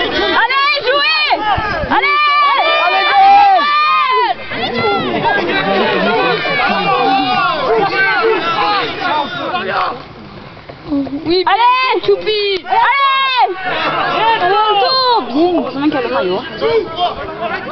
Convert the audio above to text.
Allez, jouez! Allez! Oui, allez, Choupi! Allez! Bien, c'est vrai qu'elle a le maillot.